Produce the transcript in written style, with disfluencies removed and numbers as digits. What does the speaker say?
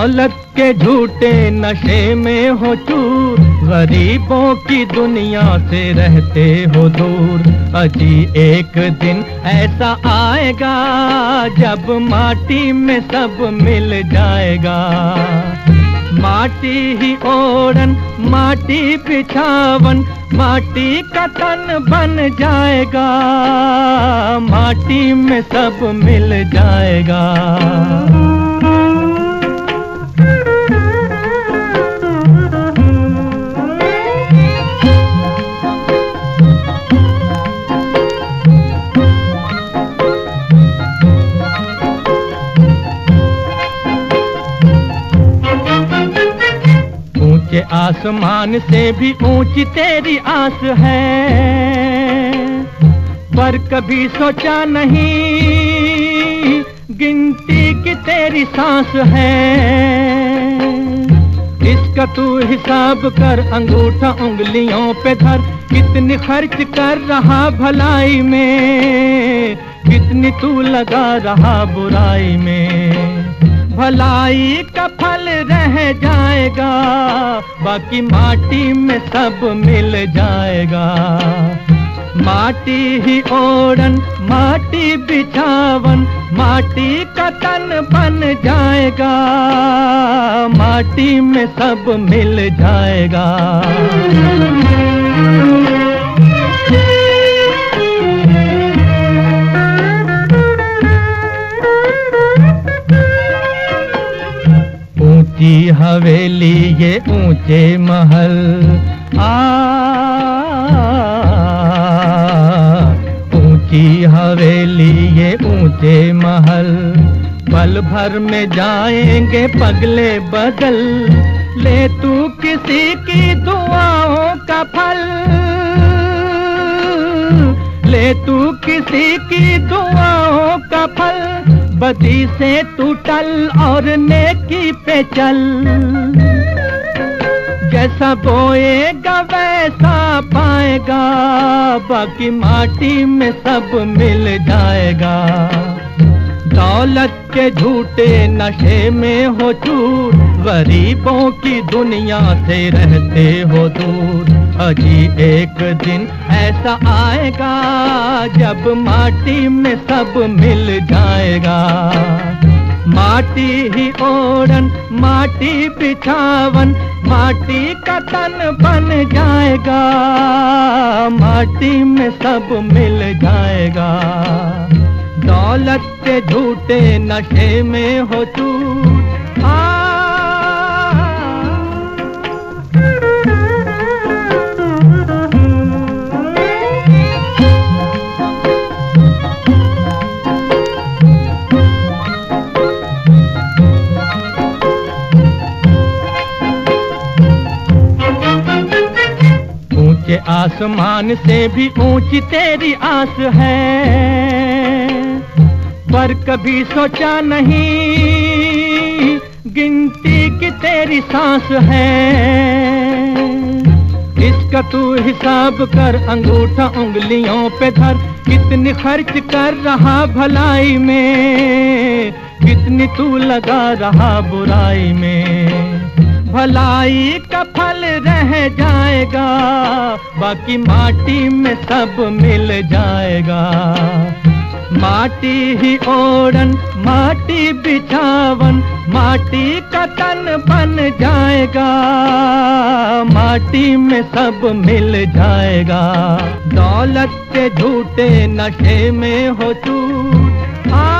दौलत के झूठे नशे में हो चूर, गरीबों की दुनिया से रहते हो दूर। अजी एक दिन ऐसा आएगा जब माटी में सब मिल जाएगा। माटी ही ओढ़न, माटी बिछावन, माटी का तन बन जाएगा। माटी में सब मिल जाएगा। ऊंचे आसमान से भी ऊंची तेरी आस है, पर कभी सोचा नहीं गिनती की तेरी सांस है। इसका तू हिसाब कर, अंगूठा उंगलियों पे धर, कितनी खर्च कर रहा भलाई में, कितनी तू लगा रहा बुराई में। भलाई का फल रह जाएगा, बाकी माटी में सब मिल जाएगा। माटी ही ओढ़न, माटी बिछावन, माटी का तन बन जाएगा। माटी में सब मिल जाएगा। ऊंची हवेली ये ऊंचे महल, ऊंची हवेली ये ऊंचे महल, पल भर में जाएंगे पगले बदल। ले तू किसी की दुआओं का फल, ले तू किसी की दुआओं का फल। बदी से तू टल और नेकी पे चल, जैसा बोएगा वैसा पाएगा। बाकी माटी में सब मिल जाएगा। दौलत के झूठे नशे में हो चूर, गरीबों की दुनिया से रहते हो दूर। अजी एक दिन ऐसा आएगा जब माटी में सब मिल जाएगा। माटी ही ओढ़न, माटी बिछावन, माटी का तन बन जाएगा। माटी में सब मिल जाएगा। दौलत के झूठे नशे में हो चूर। ऊंचे आसमान से भी ऊंची तेरी आस है, पर कभी सोचा नहीं गिनती की तेरी सांस है। इसका तू हिसाब कर, अंगूठा उंगलियों पे धर, कितनी खर्च कर रहा भलाई में, कितनी तू लगा रहा बुराई में। भलाई का फल रह जाएगा, बाकी माटी में सब मिल जाएगा। माटी ही ओढ़न, माटी बिछावन, माटी का तन बन जाएगा। माटी में सब मिल जाएगा। दौलत के झूठे नशे में हो चूर।